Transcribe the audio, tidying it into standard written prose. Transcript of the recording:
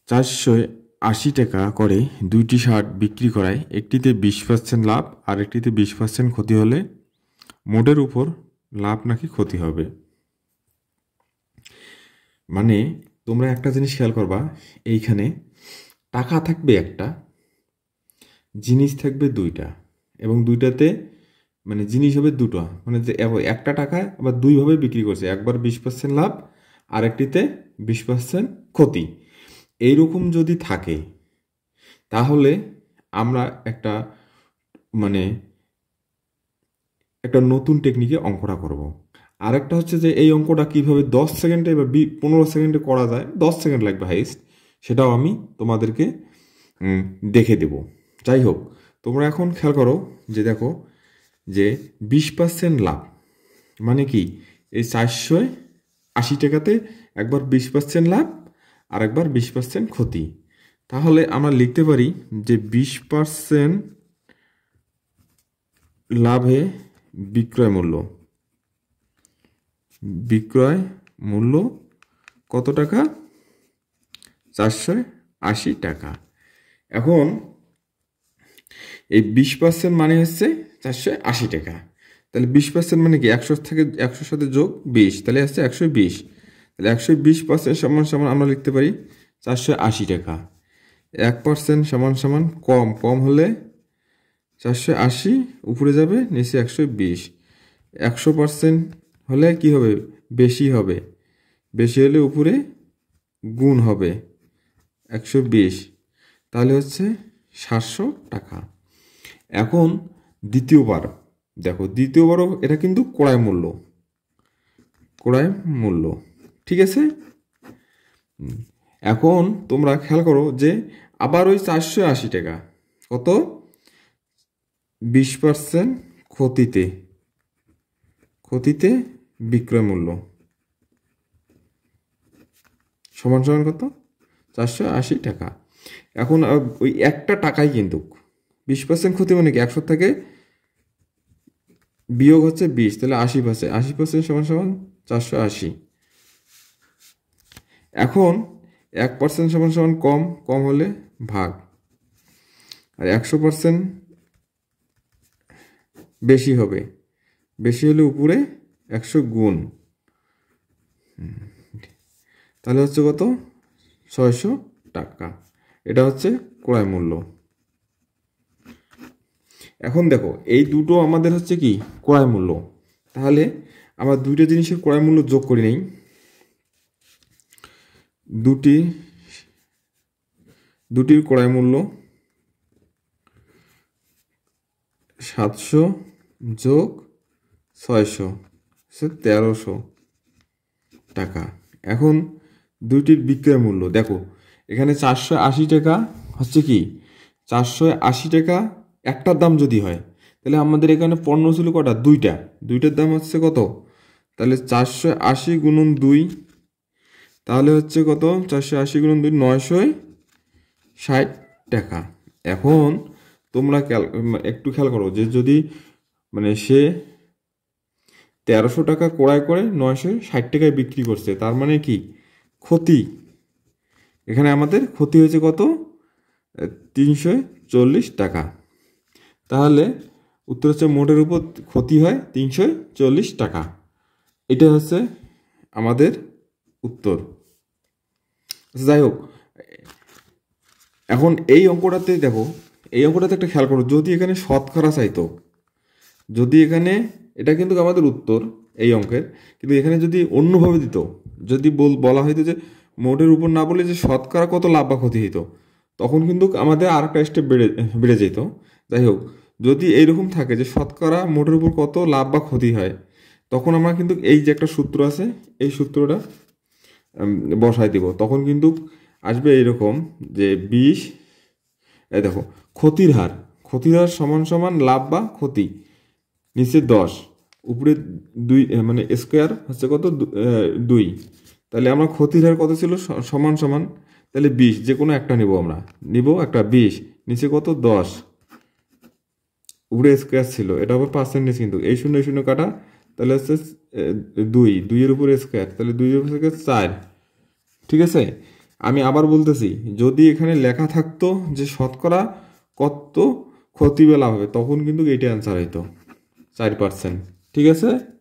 480 টাকা করে দুইটি শার্ট বিক্রি করায় একটিতে 20% লাভ আর একটিতে 20% ক্ষতি হলে মোটের উপর লাভ নাকি ক্ষতি হবে। মানে তোমরা একটা জিনিস খেয়াল করবা, এইখানে টাকা থাকবে একটা, জিনিস থাকবে দুইটা, এবং দুইটাতে মানে জিনিস হবে দুটো, মানে যে একটা টাকা আবার দুইভাবে বিক্রি করছে, একবার 20% লাভ আর একটিতে 20% ক্ষতি। এইরকম যদি থাকে তাহলে আমরা একটা মানে একটা নতুন টেকনিকে অঙ্কটা করব। আরেকটা হচ্ছে যে এই অঙ্কটা কিভাবে 10 সেকেন্ডে বা 15 সেকেন্ডে করা যায়, 10 সেকেন্ড লাগবে হাইস্ট, সেটাও আমি তোমাদেরকে দেখে দেব। যাই হোক, তোমরা এখন খেয়াল করো যে দেখো যে 20% লাভ মানে কি, এই 480 টাকাতে একবার 20% লাভ আর একবার 20% ক্ষতি। তাহলে আমরা লিখতে পারি যে 20% লাভে বিক্রয় মূল্য কত টাকা? 480 টাকা। এখন এই 20% মানে হচ্ছে 480 টাকা, তাহলে 20% মানে কি 100 থেকে 100 সাথে যোগ 20, তাহলে হচ্ছে 120। তাহলে 120% সমান সমান আমরা লিখতে পারি 480 টাকা। 1% সমান সমান কম হলে 480 উপরে যাবে, নিচে 120। 100% হলে কি হবে? বেশি হবে, বেশি হলে উপরে গুণ হবে 120, তাহলে হচ্ছে 700 টাকা। এখন দ্বিতীয়বার দেখো, দ্বিতীয়বারও এটা কিন্তু ক্রয় মূল্য, ঠিক আছে। এখন তোমরা খেয়াল করো যে আবার ওই 480 টাকা কত? 20% ক্ষতিতে বিক্রয় মূল্য সমান সমান কত? 480 টাকা। এখন ওই একটা টাকাই কিন্তু 20% ক্ষতি মানে কি 100 থেকে বিয়োগ হচ্ছে 20, তাহলে 80%, 80% সমান সমান 480। এখন 1% সমান সমান কম হলে ভাগ, আর 100% বেশি হবে, বেশি হলে উপরে 100 গুণ, তাহলে হচ্ছে কত? 600 টাকা। এটা হচ্ছে ক্রয় মূল্য। এখন দেখো এই দুটো আমাদের হচ্ছে কি ক্রয় মূল্য, তাহলে আমরা দুইটা জিনিসের ক্রয় মূল্য যোগ করে নেই। দুটির ক্রয় মূল্য 700 যোগ 600 1300 টাকা। এখন দুইটির বিক্রয় মূল্য দেখো, এখানে 480 টাকা হচ্ছে কি, 480 টাকা একটার দাম যদি হয়, তাহলে আমাদের এখানে পণ্য ছিল কটা? দুইটার দাম হচ্ছে কত? তাহলে 480 গুণন 2, তাহলে হচ্ছে কত? 480 গুণন 2 960 টাকা। এখন তোমরা একটু খেয়াল করো যে যদি মানে সে 1300 টাকা ক্রয় করে 960 টাকায় বিক্রি করছে, তার মানে কি ক্ষতি? এখানে আমাদের ক্ষতি হয়েছে কত? 340 টাকা। তাহলে উত্তর হচ্ছে মোটের উপর ক্ষতি হয় 340 টাকা। এটা হচ্ছে আমাদের উত্তর। যাই হোক, এখন এই অঙ্কটাতে দেখো, এই অঙ্কটাতে একটা খেয়াল করো, যদি এখানে শতকরা চাইতো, যদি এখানে এটা কিন্তু আমাদের উত্তর এই অঙ্কের, কিন্তু এখানে যদি অন্যভাবে দিত, যদি বলা হইতো যে মোটের উপর না বলে যে শতকরা কত লাভ বা ক্ষতি হইতো, তখন কিন্তু আমাদের আর একটা স্টেপ বেড়ে যেত। যাই হোক, যদি এইরকম থাকে যে শতকরা মোটের উপর কত লাভ বা ক্ষতি হয়, তখন আমরা কিন্তু এই যে একটা সূত্র আছে, এই সূত্রটা বসাই দিব, তখন কিন্তু আসবে এইরকম যে 20, এই দেখো ক্ষতির হার সমান সমান লাভ বা ক্ষতি, নিচে 10, উপরে 2 মানে স্কোয়ার হচ্ছে কত? 2। তাহলে আমরা ক্ষতির হার কত ছিল? সমান সমান, তাহলে 20, যে কোনো একটা নিব, আমরা নিব একটা 20, নিচে কত? 10, উপরে স্কোয়ার ছিল, এটা হবে পার্সেন্টেজ, কিন্তু এই শূন্য কাটা, তাহলে হচ্ছে 2 এর উপরে স্কোয়ার, তাহলে 2 এর উপরে 4, ঠিক আছে। আমি আবার বলতেছি, যদি এখানে লেখা থাকতো যে শতকরা কত ক্ষতি বা লাভ হবে, তখন কিন্তু এইটা অ্যান্সার হইতো 4%। ঠিক আছে।